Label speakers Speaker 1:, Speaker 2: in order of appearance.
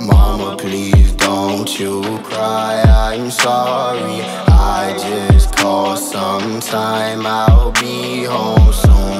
Speaker 1: Mama, please don't you cry, I'm sorry. I just called sometime, I'll be home soon.